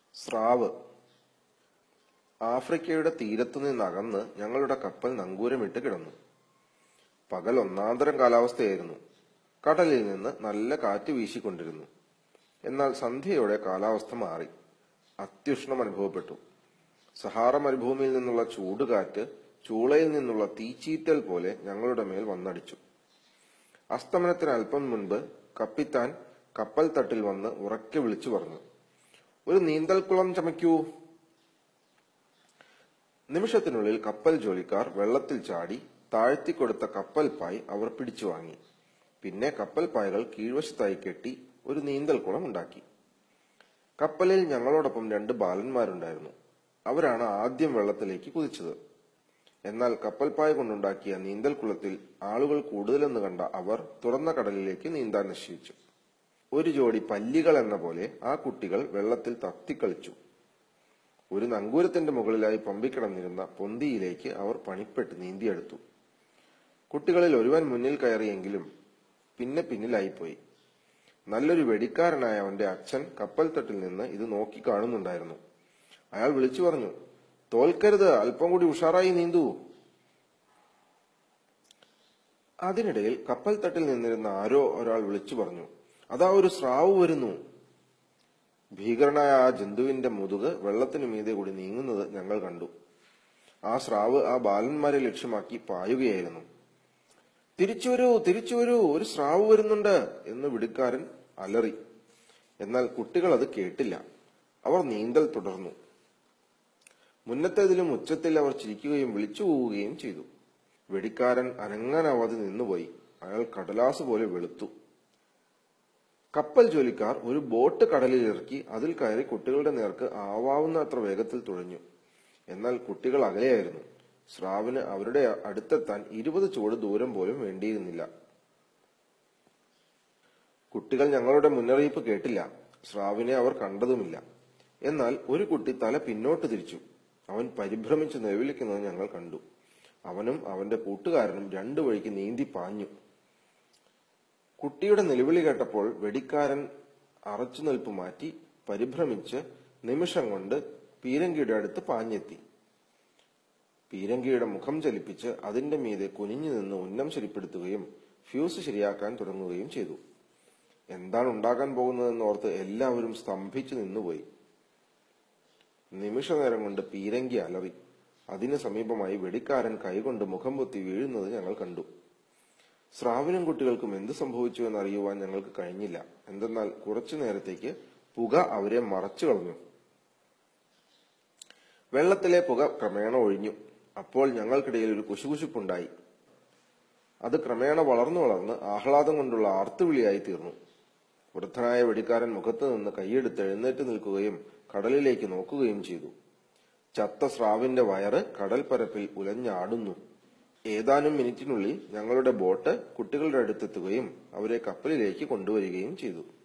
സ്രാവ്. ആഫ്രിക്കയുടെ തീരത്തുനിന്നകന്ന് ഞങ്ങളുടെ കപ്പൽ നങ്കൂരമിട്ട് കിടന്നു. പകൽ ഒന്നാന്തരം കാലാവസ്ഥയായിരുന്നു. കടലിൽ നിന്ന് നല്ല കാറ്റ് വീശിക്കൊണ്ടിരുന്നു. എന്നാൽ സന്ധ്യയോടെ കാലാവസ്ഥ മാറി. അത്യുഷ്ണം അനുഭവപ്പെട്ടു. സഹാറ മരുഭൂമിയിൽ നിന്നുള്ള ചൂടുകാറ്റ് ചൂളയിൽ നിന്നുള്ള തീച്ചീറ്റൽ പോലെ ഞങ്ങളുടെ മേൽ വന്നടിച്ചു. അസ്തമനത്തിന് അല്പം മുൻപ് കപ്പിത്താൻ കപ്പൽ തട്ടിൽ വന്ന് ഉറക്കെ വിളിച്ചു പറഞ്ഞു, "ഒരു നീന്തൽക്കുളം ചമയ്ക്കൂ." നിമിഷത്തിനുള്ളിൽ കപ്പൽ ജോലിക്കാർ വെള്ളത്തിൽ ചാടി താഴ്ത്തിക്കൊടുത്ത കപ്പൽ പായ് അവർ പിടിച്ചു വാങ്ങി. പിന്നെ കപ്പൽ പായകൾ കീഴ്വശത്തായി കെട്ടി ഒരു നീന്തൽക്കുളം ഉണ്ടാക്കി. കപ്പലിൽ ഞങ്ങളോടൊപ്പം 2 ബാലന്മാരുണ്ടായിരുന്നു. അവരാണ് ആദ്യം വെള്ളത്തിലേക്ക് കുതിച്ചത്. എന്നാൽ കപ്പൽ പായ കൊണ്ടുണ്ടാക്കിയ നീന്തൽക്കുളത്തിൽ ആളുകൾ കൂടുതലെന്ന് കണ്ട അവർ തുറന്ന കടലിലേക്ക് നീന്താൻ നിശ്ചയിച്ചു. ഒരു ജോഡി പല്ലികൾ എന്ന പോലെ ആ കുട്ടികൾ വെള്ളത്തിൽ തത്തിക്കളിച്ചു. ഒരു നങ്കൂരത്തിന്റെ മുകളിലായി പമ്പിക്കിടന്നിരുന്ന പൊന്തിയിലേക്ക് അവർ പണിപ്പെട്ട് നീന്തിയെടുത്തു. കുട്ടികളിൽ ഒരുവൻ മുന്നിൽ കയറിയെങ്കിലും പിന്നെ പിന്നിലായിപ്പോയി. നല്ലൊരു വെടിക്കാരനായ അവന്റെ അച്ഛൻ കപ്പൽ തട്ടിൽ നിന്ന് ഇത് നോക്കി കാണുന്നുണ്ടായിരുന്നു. അയാൾ വിളിച്ചു പറഞ്ഞു, "തോൽക്കരുത്, അല്പം കൂടി ഉഷാറായി നീന്തൂ." അതിനിടയിൽ കപ്പൽ തട്ടിൽ നിന്നിരുന്ന ആരോ ഒരാൾ വിളിച്ചു പറഞ്ഞു, "അതാ ഒരു സ്രാവ് വരുന്നു." ഭീകരനായ ആ ജന്തുവിന്റെ മുതുക് വെള്ളത്തിനു മീതെ കൂടി നീങ്ങുന്നത് ഞങ്ങൾ കണ്ടു. ആ സ്രാവ് ആ ബാലന്മാരെ ലക്ഷ്യമാക്കി പായുകയായിരുന്നു. "തിരിച്ചു വരൂ, തിരിച്ചു വരൂ, ഒരു സ്രാവ് വരുന്നുണ്ട്" എന്ന് വെടിക്കാരൻ അലറി. എന്നാൽ കുട്ടികൾ അത് കേട്ടില്ല. അവർ നീന്തൽ തുടർന്നു. മുന്നത്തേതിലും ഉച്ചത്തിൽ അവർ ചിരിക്കുകയും വിളിച്ചു പോവുകയും ചെയ്തു. വെടിക്കാരൻ അനങ്ങാനാവാതെ നിന്നുപോയി. അയാൾ കടലാസ് പോലെ വെളുത്തു. കപ്പൽ ജോലിക്കാർ ഒരു ബോട്ട് കടലിലിറക്കി അതിൽ കയറി കുട്ടികളുടെ നേർക്ക് ആവാവുന്ന അത്ര വേഗത്തിൽ തുഴഞ്ഞു. എന്നാൽ കുട്ടികൾ അകലെയായിരുന്നു. സ്രാവിന് അവരുടെ അടുത്തെത്താൻ 20 ചുവട് ദൂരം പോലും വേണ്ടിയിരുന്നില്ല. കുട്ടികൾ ഞങ്ങളുടെ മുന്നറിയിപ്പ് കേട്ടില്ല. സ്രാവിനെ അവർ കണ്ടതുമില്ല. എന്നാൽ ഒരു കുട്ടി തല പിന്നോട്ട് തിരിച്ചു. അവൻ പരിഭ്രമിച്ച് നിലവിളിക്കുന്നത് ഞങ്ങൾ കണ്ടു. അവനും അവന്റെ കൂട്ടുകാരനും 2 വഴിക്ക് നീന്തി പാഞ്ഞു. കുട്ടിയുടെ നിലവിളി കേട്ടപ്പോൾ വെടിക്കാരൻ അറച്ചുനിൽപ്പ് മാറ്റി പരിഭ്രമിച്ച് നിമിഷം കൊണ്ട് പീരങ്കിയുടെ അടുത്ത് പാഞ്ഞെത്തി. പീരങ്കിയുടെ മുഖം ചലിപ്പിച്ച് അതിന്റെ മീതെ കുനിഞ്ഞു നിന്ന് ഉന്നം ശരിപ്പെടുത്തുകയും ഫ്യൂസ് ശരിയാക്കാൻ തുടങ്ങുകയും ചെയ്തു. എന്താണ് ഉണ്ടാകാൻ പോകുന്നതെന്ന് ഓർത്ത് എല്ലാവരും സ്തംഭിച്ചു നിന്നുപോയി. നിമിഷനേരം കൊണ്ട് പീരങ്കി അലറി. അതിന് സമീപമായി വെടിക്കാരൻ കൈകൊണ്ട് മുഖം പൊത്തി വീഴുന്നത് ഞങ്ങൾ കണ്ടു. സ്രാവിനും കുട്ടികൾക്കും എന്ത് സംഭവിച്ചു എന്നറിയുവാൻ ഞങ്ങൾക്ക് കഴിഞ്ഞില്ല. എന്തെന്നാൽ കുറച്ചു നേരത്തേക്ക് പുക അവരെ മറച്ചു കളഞ്ഞു. വെള്ളത്തിലെ പുക ക്രമേണ ഒഴിഞ്ഞു. അപ്പോൾ ഞങ്ങൾക്കിടയിൽ ഒരു കുശുകുശുപ്പുണ്ടായി. അത് ക്രമേണ വളർന്നു വളർന്ന് ആഹ്ലാദം കൊണ്ടുള്ള ആർത്തുവിളിയായി തീർന്നു. വൃദ്ധനായ വെടിക്കാരൻ മുഖത്ത് നിന്ന് കൈയെടുത്ത് എഴുന്നേറ്റ് നിൽക്കുകയും കടലിലേക്ക് നോക്കുകയും ചെയ്തു. ചത്ത സ്രാവിന്റെ വയറ് കടൽപ്പരപ്പിൽ ഉലഞ്ഞാടുന്നു. ഏതാനും മിനിറ്റിനുള്ളിൽ ഞങ്ങളുടെ ബോട്ട് കുട്ടികളുടെ അടുത്തെത്തുകയും അവരെ കപ്പലിലേക്ക് കൊണ്ടുവരികയും ചെയ്തു.